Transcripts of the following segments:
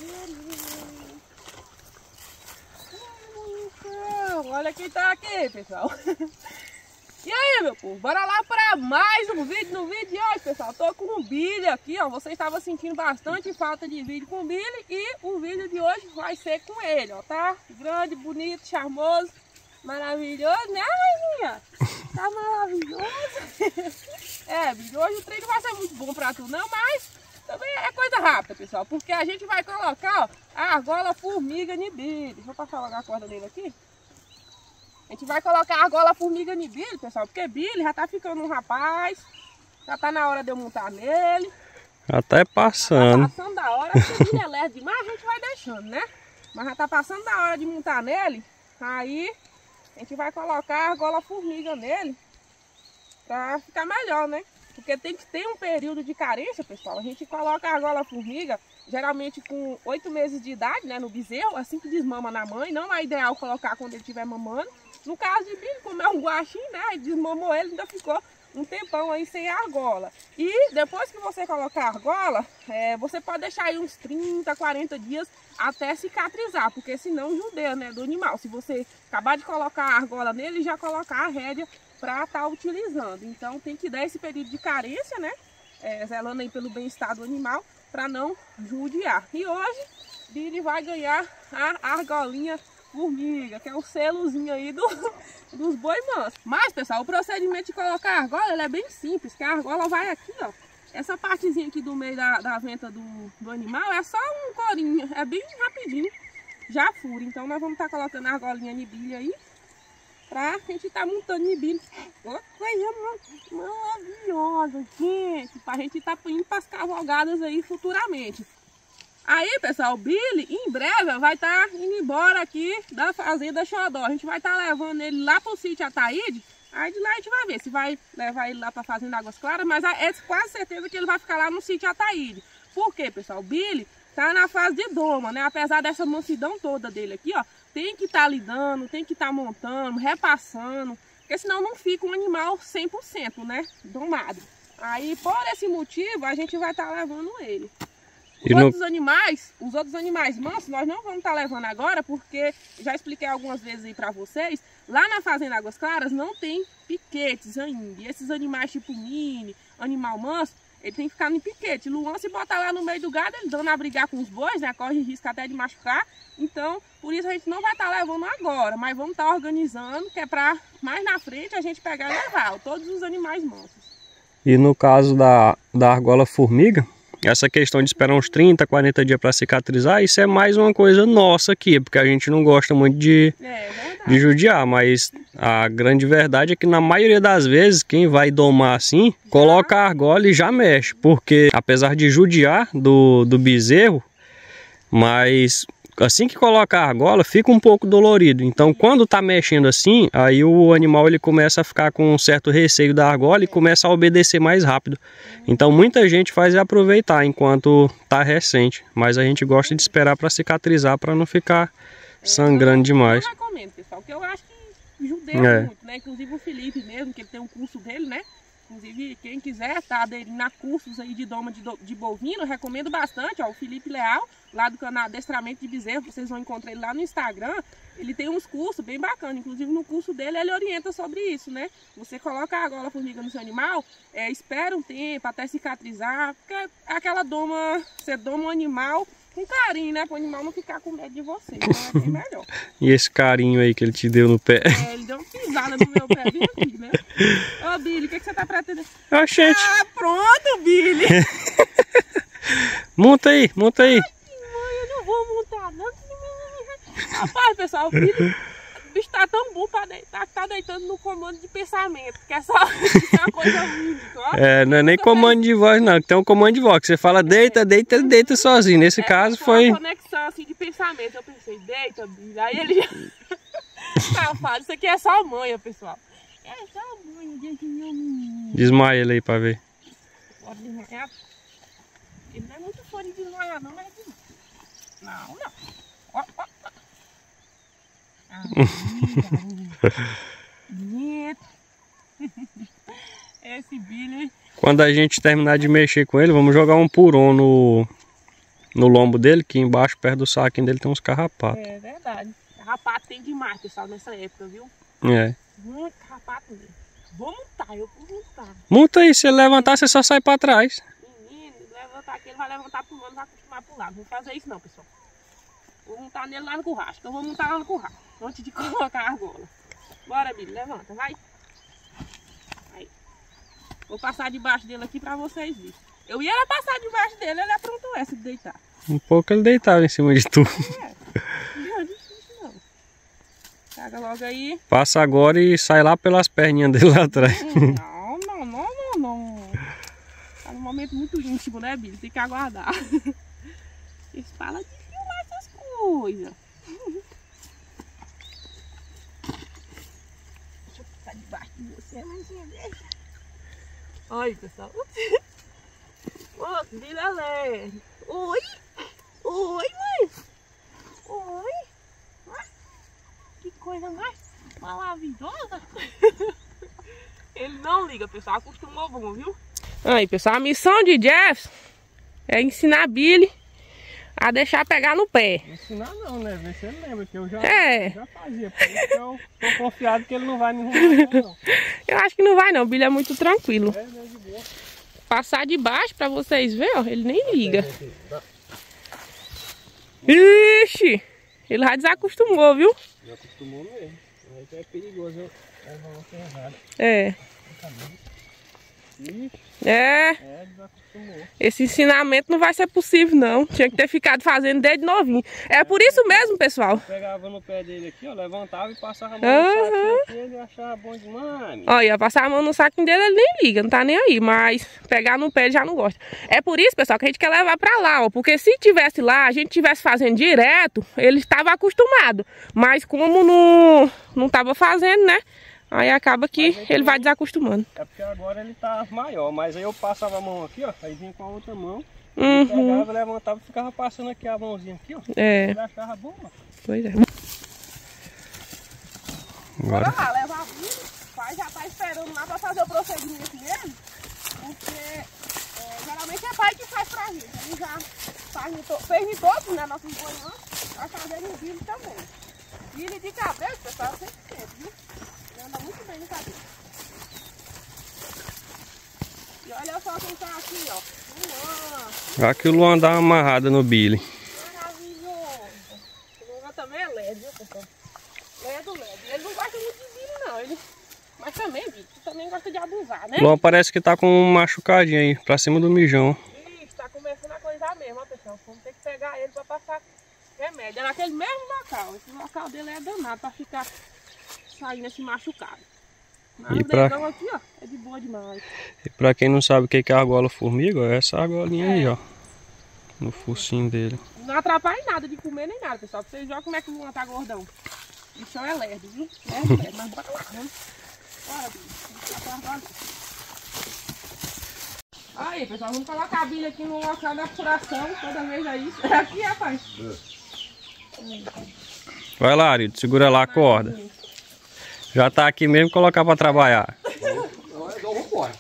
Olha quem tá aqui, pessoal. E aí, meu povo, bora lá para mais um vídeo. No vídeo de hoje, pessoal, tô com o Billy aqui, ó. Você estava sentindo bastante falta de vídeo com o Billy e o vídeo de hoje vai ser com ele, ó, tá? Grande, bonito, charmoso, maravilhoso, né, Raizinha? Tá maravilhoso. Billy, hoje o treino vai ser muito bom pra tu, não, mas também é coisa rápida, pessoal, porque a gente vai colocar, ó, a argola formiga de Billy. Deixa eu passar logo a corda dele aqui. A gente vai colocar a argola formiga em Billy, pessoal, porque Billy já tá ficando um rapaz, já tá na hora de eu montar nele. Já tá passando. Já tá passando da hora, porque Billy é lerdo demais, a gente vai deixando, né? Mas já tá passando da hora de montar nele, aí a gente vai colocar a argola formiga nele pra ficar melhor, né? Porque tem que ter um período de carência, pessoal. A gente coloca a argola formiga geralmente com 8 meses de idade, né, no bezerro, assim que desmama na mãe. Não é ideal colocar quando ele estiver mamando. No caso de Billy, como é um guaxinim, né, desmamou ele, ainda ficou um tempão aí sem a argola. E depois que você colocar a argola, você pode deixar aí uns 30, 40 dias até cicatrizar, porque senão judeia, né, do animal. Se você acabar de colocar a argola nele e já colocar a rédea para estar utilizando. Então tem que dar esse período de carência, né, zelando aí pelo bem-estar do animal, para não judiar. E hoje, Billy vai ganhar a argolinha formiga, que é o selozinho aí dos boi mansos. Mas, pessoal, o procedimento de colocar a argola, ele é bem simples, que a argola vai aqui, ó. Essa partezinha aqui do meio da venta do animal é só um corinho, é bem rapidinho, já fura. Então nós vamos estar colocando a argolinha de Billy aí, pra gente estar montando de Billy. Coisa maravilhosa, gente, pra gente estar indo para as cavalgadas aí futuramente. Aí, pessoal, o Billy em breve vai estar indo embora aqui da fazenda Xodó. A gente vai estar levando ele lá pro sítio Ataíde. Aí de lá a gente vai ver se vai levar ele lá pra fazenda Águas Claras, mas é quase certeza que ele vai ficar lá no sítio Ataíde. Por quê, pessoal? O Billy tá na fase de doma, né? Apesar dessa mansidão toda dele aqui, ó, tem que estar lidando, tem que estar montando, repassando, porque senão não fica um animal 100%, né, domado. Aí, por esse motivo, a gente vai estar levando ele. Os outros animais mansos, nós não vamos estar levando agora, porque já expliquei algumas vezes aí pra vocês, lá na fazenda Águas Claras não tem piquetes ainda. E esses animais tipo mini, animal manso, ele tem que ficar no piquete. Luan, se botar lá no meio do gado, ele dando a brigar com os bois, né? Corre risco até de machucar. Então, por isso a gente não vai estar levando agora, mas vamos estar organizando, que é para mais na frente a gente pegar e levar todos os animais mansos. E no caso da argola formiga, essa questão de esperar uns 30, 40 dias para cicatrizar, isso é mais uma coisa nossa aqui, porque a gente não gosta muito de judiar, mas a grande verdade é que na maioria das vezes, quem vai domar assim, coloca a argola e já mexe, porque apesar de judiar do bezerro, mas assim que coloca a argola, fica um pouco dolorido. Então, quando tá mexendo assim, aí o animal ele começa a ficar com um certo receio da argola e começa a obedecer mais rápido. Então, muita gente faz aproveitar enquanto tá recente, mas a gente gosta de esperar para cicatrizar, para não ficar sangrando demais. Eu recomendo, pessoal, que eu acho que judeia muito, né? Inclusive o Felipe mesmo, que ele tem um curso dele, né? Inclusive, quem quiser estar aderindo a cursos aí de doma de bovino, eu recomendo bastante, ó, o Felipe Leal, lá do canal Adestramento de Bezerro, vocês vão encontrar ele lá no Instagram. Ele tem uns cursos bem bacanas, inclusive no curso dele ele orienta sobre isso, né? Você coloca a argola formiga no seu animal, espera um tempo até cicatrizar, porque é aquela doma, você doma um animal com carinho, né? Para o animal não ficar com medo de você, então é bem melhor. E esse carinho aí que ele te deu no pé? Ele deu uma pisada no meu pé bem aqui, né? Ô, Billy, o que você tá pretendendo? Oxente. Ah, pronto, Billy! Monta aí, monta aí. Ai, mãe, eu não vou montar, não. Rapaz, pessoal, o bicho tá tão bom pra deitar, que tá deitando no comando de pensamento, que é só isso é uma coisa ruim, ó. Não é nem comando de voz não, que tem um comando de voz, que você fala deita, deita, ele deita sozinho. Nesse caso foi uma conexão assim de pensamento. Eu pensei, deita, Billy. Aí ele safado, isso aqui é só manha, pessoal. É só manha, gente, meu menino. Desmaia ele aí pra ver. Pode desmaiar? Ele não é muito fã de desmaiar não, mas não. Ó. Esse Billy. Quando a gente terminar de mexer com ele, vamos jogar um puron no lombo dele, que embaixo, perto do saquinho dele, tem uns carrapatos. É verdade. Carrapato tem demais, pessoal, nessa época, viu? É. Muito carrapato mesmo. Vou montar, eu vou montar. Monta aí, se ele levantar, você só sai pra trás. Menino, levantar aqui, ele vai levantar pulando, vai acostumar a pular. Não vou fazer isso não, pessoal. Vou montar nele lá no curral. Então vou montar lá no curral, antes de colocar a argola. Bora, Billy, levanta, vai. Aí. Vou passar debaixo dele aqui pra vocês verem. Eu ia passar debaixo dele, ele aprontou essa de deitar. Um pouco ele deitava em cima de tu. Não é difícil não. Pega logo aí. Passa agora e sai lá pelas perninhas dele lá atrás. Não. Tá num momento muito íntimo, né, Billy? Tem que aguardar. Eles falam de filmar essas coisas. Deixa eu ficar debaixo de você, mas deixa. Olha, pessoal. Ô, Billy alegre. Oi, mãe. Oi. Que coisa mais maravilhosa. Ele não liga, pessoal. Acostumou bom, viu? Aí, pessoal, a missão de Jefferson é ensinar Billy a deixar pegar no pé. Ensinar não, né? Vê se ele lembra que eu já fazia. Por isso que eu tô confiado que ele não vai me enrolar, não. Eu acho que não vai não, o Billy é muito tranquilo. É, de boa. Passar de baixo pra vocês verem, ó, ele nem liga. Ixi, ele já desacostumou, viu? Já acostumou mesmo. Aí que é perigoso eu levar uma ferrada. É. Desacostumou. Esse ensinamento não vai ser possível não. Tinha que ter ficado fazendo desde novinho. É por isso mesmo, pessoal. Eu pegava no pé dele aqui, ó, levantava e passava a mão no saquinho aqui, ele achava bom demais. Olha, passar a mão no saquinho dele, ele nem liga, não tá nem aí. Mas pegar no pé ele já não gosta. É por isso, pessoal, que a gente quer levar pra lá, ó. Porque se tivesse lá, a gente tivesse fazendo direto, ele estava acostumado. Mas como não tava fazendo, né? Aí acaba que ele vai desacostumando. É porque agora ele tá maior, mas aí eu passava a mão aqui, ó, aí vinha com a outra mão, pegava, levantava e ficava passando aqui a mãozinha aqui, ó. Ele achava bom, ó. Pois é. Agora. Bora lá, leva a vida, o pai já tá esperando lá pra fazer o procedimento mesmo, porque geralmente é pai que faz pra gente. Ele já fez em todos, né, nossos boiões, vai fazer no Billy também. Billy de cabelo, pessoal, sempre, viu? Anda muito bem no cabelo. E olha só quem tá aqui, ó. Luan. Aqui o Luan dá uma amarrada no Billy. Maravilhoso. O Luan também é leve, viu, pessoal? Leve. Ele não gosta muito de Billy, não. Mas também, Billy, você também gosta de abusar, né? O Luan parece que tá com um machucadinho aí, pra cima do mijão. Isso, tá começando a coisar mesmo, ó, pessoal. Vamos ter que pegar ele pra passar remédio. É naquele mesmo local. Esse local dele é danado pra ficar saindo esse machucado. Mas o dedão aqui, ó, é de boa demais. E pra quem não sabe o que é a argola formiga, ó, é essa argolinha aí, ó. No focinho dele. Não atrapalha em nada de comer nem nada, pessoal. Pra vocês verem como é que o Luan tá gordão. O bichão é lerdo, viu? Lerdo, mas bora lá, né? Bora, bicho. Aí, pessoal, vamos colocar a bilha aqui no local da furação. Toda vez é isso. É aqui, rapaz. Vai lá, Arito, segura lá a corda. Já tá aqui mesmo, colocar pra trabalhar. Não, eu vou embora.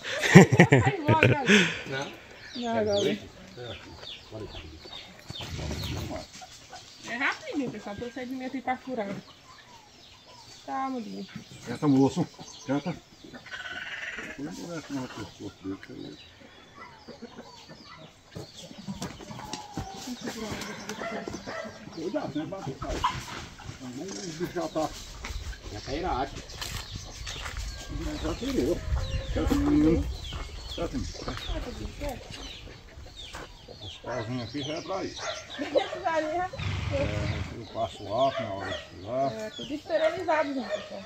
É rapidinho, pessoal, procedimento aí pra furar. Tá, meu Deus. Canta, moço. Canta. Cuidado, né? Bate o pai. O bicho já tá. Já tá irado. Já tirou. Os pauzinhos aqui já é pra isso. Eu passo álcool na hora de tirar. É tudo esterilizado, gente, pessoal.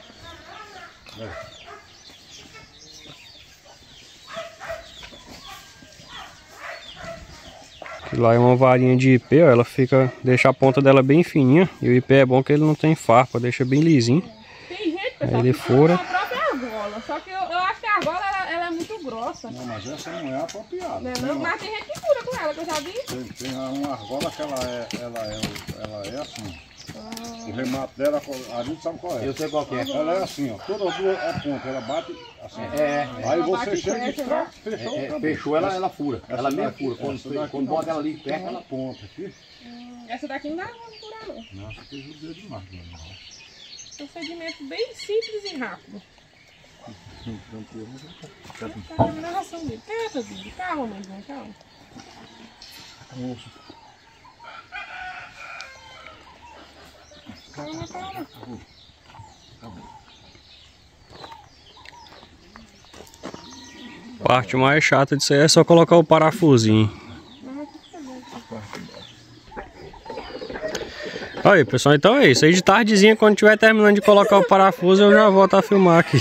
Que lá é uma varinha de IP, ó, ela fica, deixa a ponta dela bem fininha. E o IP é bom que ele não tem farpa, deixa bem lisinho. Tem gente, pessoal, ele fura. A própria argola, só que eu acho que a argola ela é muito grossa. Não, mas essa não é apropriada. Não, mas tem gente que fura com ela, que eu já vi. Tem uma argola que ela é assim. O remate dela, a gente sabe qual é. Eu sei qual que é. Ela é assim, ó. Toda duas é ponta, ela bate assim. Aí você chega e fechou. Fechou, ela fura. Ela mesmo fura. Quando bota ela ali perto, ela ponta aqui. Essa daqui não dá pra furar não. Nossa, que judia demais. É um sedimento bem simples e rápido. Tá dando narração dele. Calma, mãe, calma. Calma, calma. A parte mais chata disso aí é só colocar o parafusinho. Aí, pessoal, então é isso. Aí de tardezinha, quando tiver terminando de colocar o parafuso, eu já volto a filmar aqui.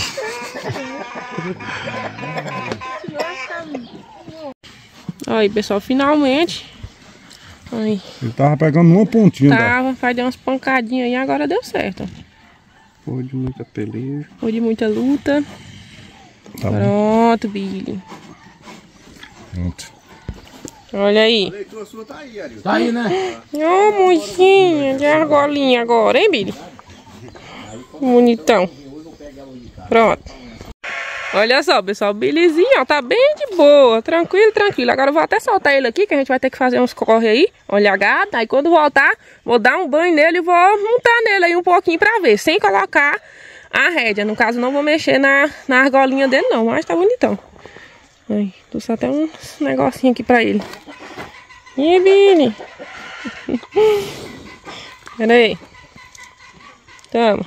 Aí, pessoal, finalmente. Aí. Ele tava pegando uma pontinha. Tava, faz umas pancadinhas aí, agora deu certo. Foi de muita peleja. Foi de muita luta. Tá pronto, Billy. Pronto. Olha aí. A leitura sua tá aí, Ariel. Tá aí, né? Ô, mocinha de argolinha agora, hein, Billy? Bonitão. Pronto. Olha só, pessoal, o Billyzinho, ó, tá bem de boa, tranquilo, tranquilo. Agora eu vou até soltar ele aqui, que a gente vai ter que fazer uns corre aí, olha gado. Aí quando voltar, vou dar um banho nele e vou montar nele aí um pouquinho pra ver, sem colocar a rédea. No caso, não vou mexer na argolinha dele não, mas tá bonitão. Aí, trouxe até um negocinho aqui pra ele. Ih, Billy. Pera aí. Toma.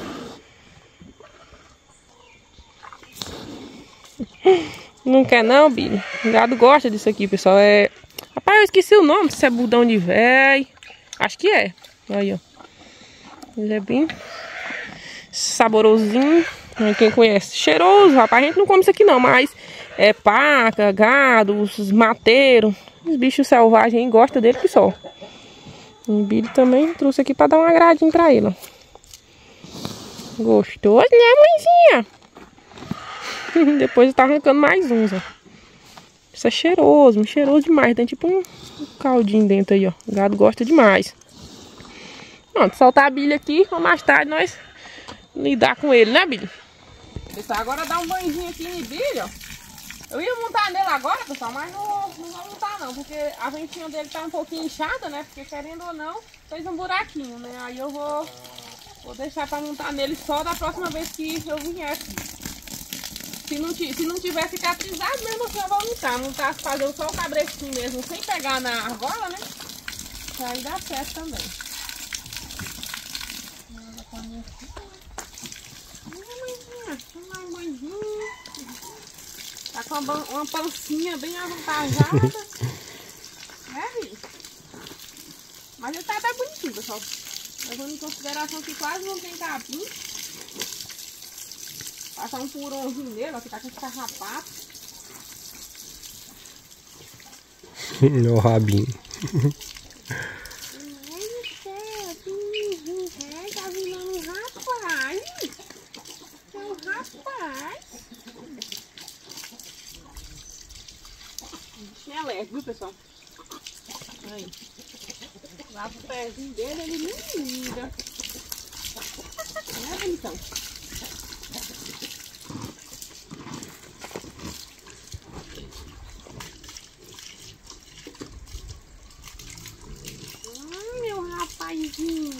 Não quer não, Billy? O gado gosta disso aqui, pessoal. Rapaz, eu esqueci o nome. Se é budão de véi. Acho que é. Aí, ó. Ele é bem saborosinho. Quem conhece? Cheiroso, rapaz. A gente não come isso aqui não, mas é paca, gado, os mateiros, os bichos selvagens gostam dele que só. O Billy também trouxe aqui pra dar um agradinho pra ele, ó. Gostoso, né, mãezinha? Depois tá arrancando mais uns, ó. Isso é cheiroso, cheiroso demais. Tem tipo um caldinho dentro aí, ó. O gado gosta demais. Pronto, soltar a Billy aqui, pra mais tarde nós lidar com ele, né, Billy? Pessoal, agora dá um banhozinho aqui em Billy, ó. Eu ia montar nele agora, pessoal, mas não vou montar não, porque a ventinha dele tá um pouquinho inchada, né? Porque querendo ou não, fez um buraquinho, né? Aí eu vou deixar pra montar nele só da próxima vez que eu vier aqui. Se não tiver cicatrizado, mesmo assim eu vou montar fazendo só o cabrecinho mesmo, sem pegar na argola, né? Aí dá certo também. Tá com uma pancinha bem avantajada. Mas ele tá até bonitinho, pessoal. Levando em consideração que quase não tem capim. Passar um purãozinho nele, ó, que tá com esse carrapato. Meu rabinho. Ai, do céu, tá virando um rapaz. É um rapaz. Bichinho é leve, viu, pessoal? Aí. Lava o pezinho dele, ele nem liga. Né, bonitão? Meu rapazinho.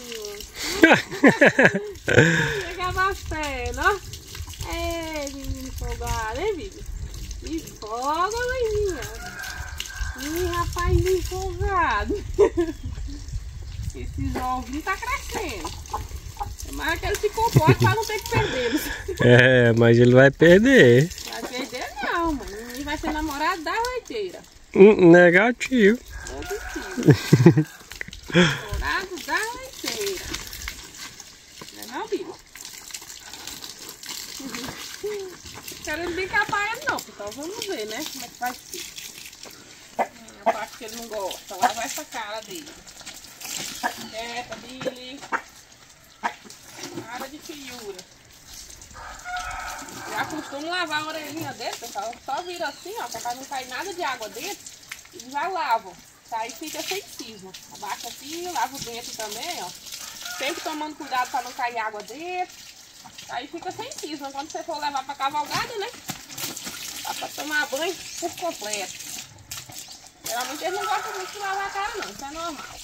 Chegava as pernas, ó. É, menino folgado, hein, Billy? E folga, mãezinha. Ih, rapazinho folgado. Esses ovinhos tá crescendo. Mas que ele se comporta pra não ter que perder. É, mas ele vai perder. Vai perder não, mano. Ele vai ser namorado da leiteira. Negativo. Positivo. Namorado da leiteira. Não é não, Billy? Quero brincar pra ele não, pessoal. Vamos ver, né? Como é que vai ser. A parte que ele não gosta. Lá vai essa cara dele. Quieta, Billy. Nada de fiura. Já costumo lavar a orelhinha dele, pessoal. Só vira assim, ó, pra não cair nada de água dentro. E já lavam. Aí fica sem cisma. Abaixa assim, lavo dentro também, ó. Sempre tomando cuidado para não cair água dentro. Aí fica sem cisma quando você for levar para cavalgada, né? Dá para tomar banho por completo. Geralmente eles não gostam muito de lavar a cara não, isso é normal.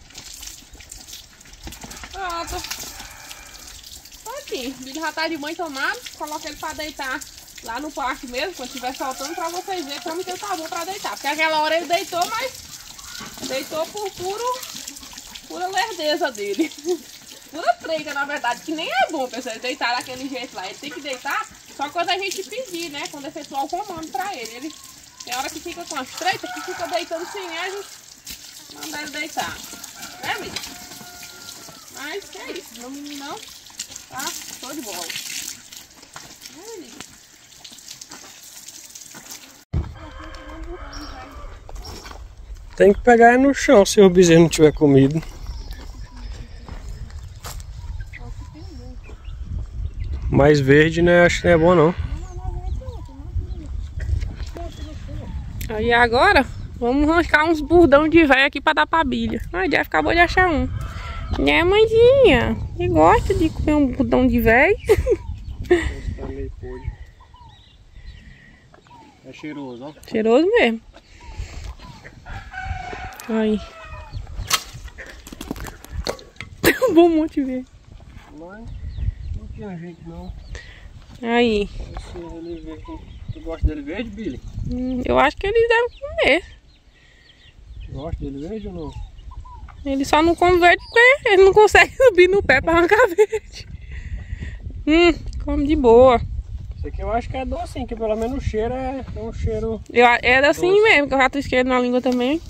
Pronto. Aqui, o Billy já tá de banho tomado. Coloca ele para deitar lá no parque mesmo, quando estiver soltando, para vocês verem como que ele tá bom para deitar. Porque aquela hora ele deitou, mas deitou por pura lerdeza dele. Pura treina, na verdade, que nem é bom, pessoal, ele deitar daquele jeito lá. Ele tem que deitar só quando a gente pedir, né? Quando efetuar o comando pra ele. Ele tem hora que fica com as treitas, que fica deitando sem a gente mandar ele deitar. Né, amiga? Mas é isso, no meninão, tá? Show de bola. Né, amiga? Tem que pegar no chão se o bezerro não tiver comido. Mais verde, né? Acho que não é bom não. Aí agora, vamos arrancar uns burdão de velho aqui pra dar pra Bilha. Ai, já acabou de achar um. Né, mãezinha? Ele gosta de comer um burdão de velho. Tá meio podre. É cheiroso, ó. Cheiroso mesmo. Aí. Um bom monte verde. Não tinha jeito não. Aí. Ele verde. Tu gosta dele verde, Billy? Eu acho que eles devem comer. Gosta dele verde ou não? Ele só não come verde porque ele não consegue subir no pé pra arrancar verde. Come de boa. Esse aqui eu acho que é docinho, que pelo menos o cheiro é um cheiro... É assim doce mesmo, que eu já tô esquerdo na língua também.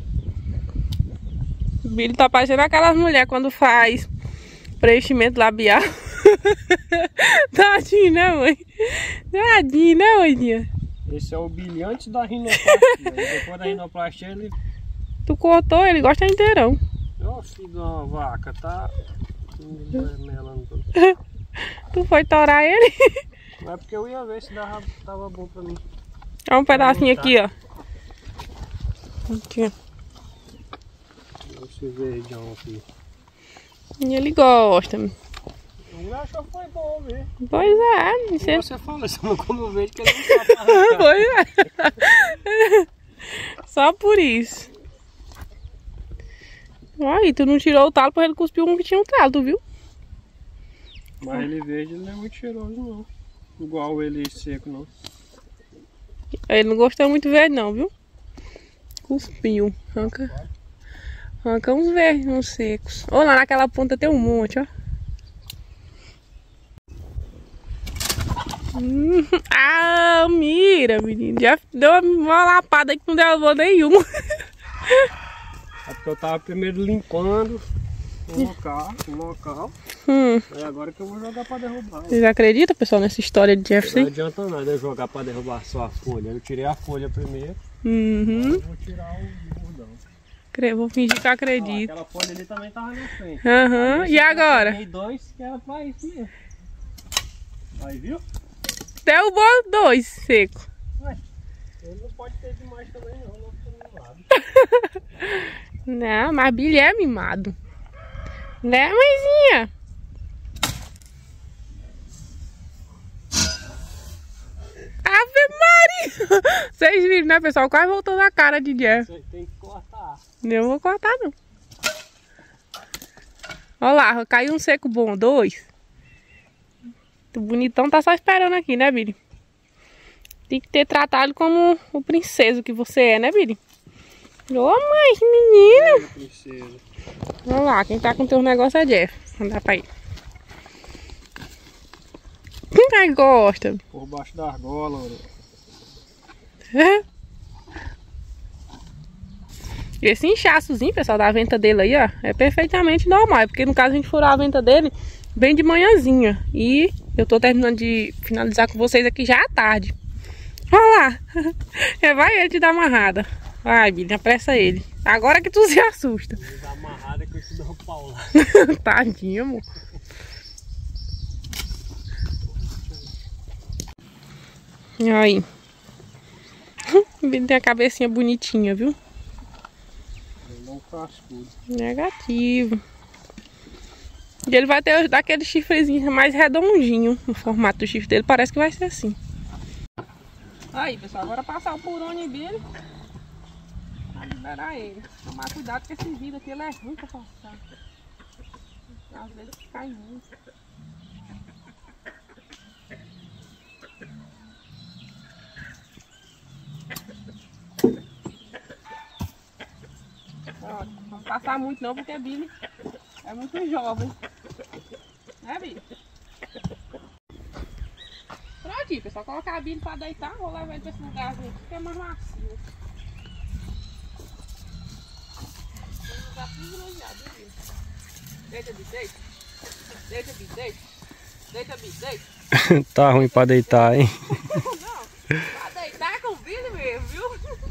O Billy tá parecendo aquelas mulheres quando faz preenchimento labial. Tadinho, né, mãe? Tadinho, né, mãezinha? Esse é o Billy antes da rinoplastia. Depois da rinoplastia ele... Tu cortou, ele gosta inteirão. Ó, filho de uma vaca, tá? Tu foi torar ele? Não é porque eu ia ver se tava bom pra mim. Olha um pedacinho aqui, ó. Aqui. Esse verdão aqui. E ele gosta. Ele achou que foi bom ver. Pois é. Você fala, você não come o verde que ele não sabe arrancar. Pois é. Só por isso. Aí, tu não tirou o talo porque ele cuspiu um que tinha um talo, tu viu? Mas ele verde ele não é muito cheiroso não. Igual ele seco não. Ele não gostou muito verde não, viu? Cuspiu. Arranca uns verdes, uns secos. Olha lá naquela ponta tem um monte, ó. Mira, menino. Já deu uma lapada aí que não deu nenhuma. É porque eu tava primeiro limpando o local. E agora que eu vou jogar pra derrubar. Vocês acreditam, pessoal, nessa história de Jefferson? Não adianta nada eu jogar pra derrubar só a folha. Eu tirei a folha primeiro. Eu vou tirar o bordão. Vou fingir que eu acredito. Aquela folha ali também tava na frente. E agora? Eu peguei dois que era pra isso mesmo. Aí, viu? Derrubou dois seco. Ué, ele não pode ter demais também não fica mimado. Não, mas Billy é mimado. Né, mãezinha? Ave Maria! Vocês viram, né, pessoal? Quase voltou na cara de Jeff. Você tem que cortar. Eu não vou cortar, não. Olha lá, caiu um seco bom, dois. O bonitão tá só esperando aqui, né, Billy? Tem que ter tratado como o princeso que você é, né, Billy? Ô, mãe, que menino! Princesa. Olha lá, quem tá com teu negócio é Jeff. Vou dar pra ele. Ai, gosta. Por baixo da argola, Esse inchaçozinho, pessoal, da venta dele aí, ó, é perfeitamente normal. É porque no caso a gente furou a venta dele bem de manhãzinha. E eu tô terminando de finalizar com vocês aqui já à tarde. Olha lá. Vai ele te dar amarrada. Ai, Billy, apressa ele. Agora que tu se assusta. Dá amarrada que eu te dou o pau lá. Tadinho, amor. Aí. O Billy tem a cabecinha bonitinha, viu? Eu não faço tudo. Negativo. E ele vai ter daquele chifrezinho mais redondinho. No formato do chifre dele, parece que vai ser assim. Aí, pessoal, agora passar o purone dele pra liberar ele. Tomar cuidado que esse vidro aqui ele é ruim pra passar. Às vezes cai muito. Ó, não passar muito não, porque Billy é muito jovem. Né, Billy? Pronto, pessoal, colocar a Billy pra deitar, vou levar ele pra esse lugarzinho aqui, que é mais macio. Um lugar privilegiado, viu, Billy? Deita, Billy, deita. Deita, Billy, deita. Deita, Billy, deita. Tá ruim pra deitar, hein? Não, pra deitar com o Billy mesmo, viu?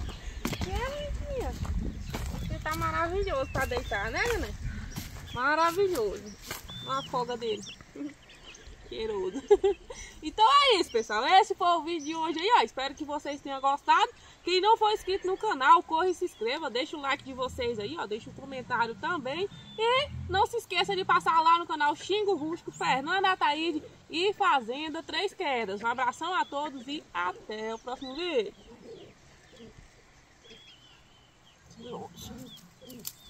Você tá maravilhoso pra deitar, né, neném? Maravilhoso. Olha a folga dele. Cheiroso. Então é isso, pessoal. Esse foi o vídeo de hoje aí, ó. Espero que vocês tenham gostado. Quem não for inscrito no canal, corre e se inscreva. Deixa o like de vocês aí, ó. Deixa um comentário também. E não se esqueça de passar lá no canal Xingo Rústico, Fernanda Ataíde e Fazenda Três Quedas. Um abração a todos e até o próximo vídeo.